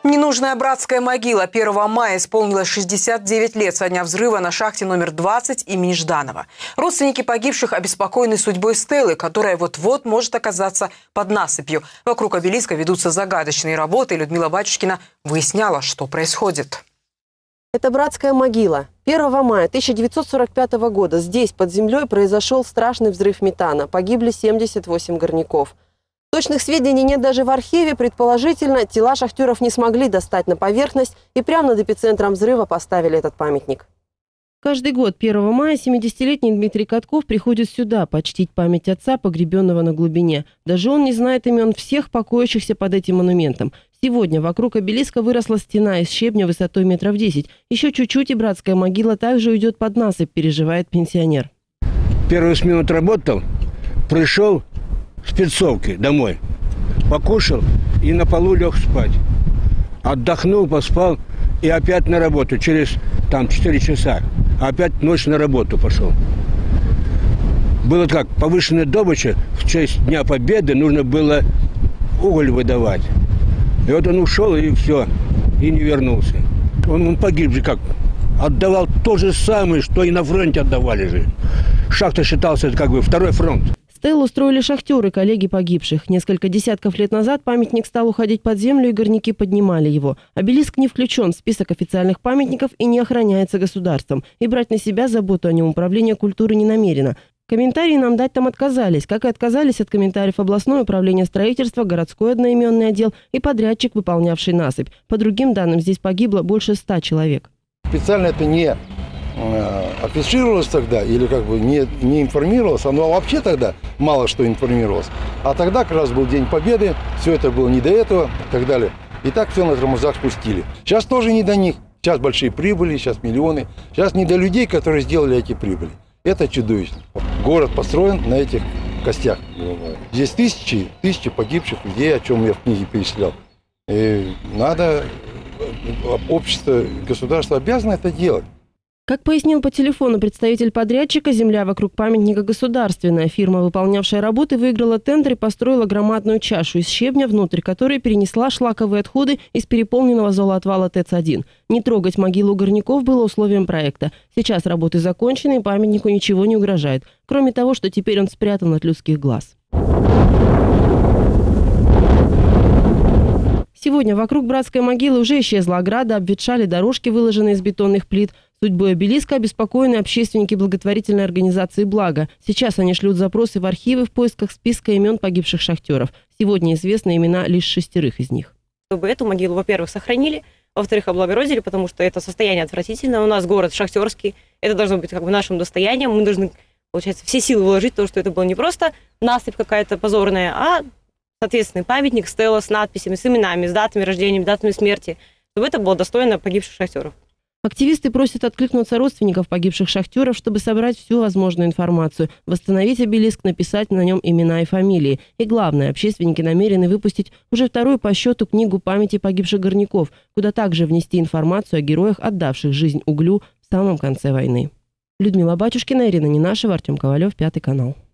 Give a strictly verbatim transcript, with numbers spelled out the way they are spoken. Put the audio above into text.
Ненужная братская могила. первого мая исполнилось шестьдесят девять лет со дня взрыва на шахте номер двадцать имени Жданова. Родственники погибших обеспокоены судьбой Стеллы, которая вот-вот может оказаться под насыпью. Вокруг обелиска ведутся загадочные работы. Людмила Батюшкина выясняла, что происходит. Это братская могила. первого мая тысяча девятьсот сорок пятого года здесь, под землей, произошел страшный взрыв метана. Погибли семьдесят восемь горняков. Точных сведений нет даже в архиве. Предположительно, тела шахтеров не смогли достать на поверхность, и прямо над эпицентром взрыва поставили этот памятник. Каждый год первого мая семидесятилетний Дмитрий Катков приходит сюда почтить память отца, погребенного на глубине. Даже он не знает имен всех покоящихся под этим монументом. Сегодня вокруг обелиска выросла стена из щебня высотой метров десять. Еще чуть-чуть, и братская могила также уйдет под насыпь, переживает пенсионер. Первую смену отработал, пришел с спецовки домой, покушал и на полу лег спать. Отдохнул, поспал и опять на работу. Через там четыре часа опять ночь на работу пошел. Было как, повышенная добыча, в честь Дня Победы нужно было уголь выдавать. И вот он ушел, и все, и не вернулся. Он, он погиб же как, отдавал то же самое, что и на фронте отдавали же. Шахта считался как бы второй фронт. Стеллу строили шахтеры, коллеги погибших. Несколько десятков лет назад памятник стал уходить под землю, и горняки поднимали его. Обелиск не включен в список официальных памятников и не охраняется государством. И брать на себя заботу о нем управление культуры не намерено. Комментарии нам дать там отказались, как и отказались от комментариев областное управление строительства, городской одноименный отдел и подрядчик, выполнявший насыпь. По другим данным, здесь погибло больше ста человек. Специально это не афишировалось тогда или как бы не, не информировалось, оно вообще тогда мало что информировалось. А тогда как раз был День Победы, все это было не до этого и так далее. И так все на тормозах спустили. Сейчас тоже не до них. Сейчас большие прибыли, сейчас миллионы. Сейчас не до людей, которые сделали эти прибыли. Это чудовищно. Город построен на этих костях. Здесь тысячи, тысячи погибших людей, о чем я в книге перечислял. И надо, общество, государство обязано это делать. Как пояснил по телефону представитель подрядчика, земля вокруг памятника государственная. Фирма, выполнявшая работы, выиграла тендер и построила громадную чашу из щебня, внутрь которой перенесла шлаковые отходы из переполненного золоотвала ТЭЦ один. Не трогать могилу горняков было условием проекта. Сейчас работы закончены, и памятнику ничего не угрожает. Кроме того, что теперь он спрятан от людских глаз. Сегодня вокруг братской могилы уже исчезла ограда, обветшали дорожки, выложенные из бетонных плит. Судьбой обелиска обеспокоены общественники благотворительной организации «Благо». Сейчас они шлют запросы в архивы в поисках списка имен погибших шахтеров. Сегодня известны имена лишь шестерых из них. Чтобы эту могилу, во-первых, сохранили, во-вторых, облагородили, потому что это состояние отвратительное. У нас город шахтерский, это должно быть как бы нашим достоянием. Мы должны, получается, все силы вложить в то, что это было не просто насыпь какая-то позорная, а соответственный памятник, стела с надписями, с именами, с датами рождения, датами смерти, чтобы это было достойно погибших шахтеров. Активисты просят откликнуться родственников погибших шахтеров, чтобы собрать всю возможную информацию, восстановить обелиск, написать на нем имена и фамилии. И главное, общественники намерены выпустить уже вторую по счету книгу памяти погибших горняков, куда также внести информацию о героях, отдавших жизнь углю в самом конце войны. Людмила Батюшкина, Ирина Ненашева, Артем Ковалев, Пятый канал.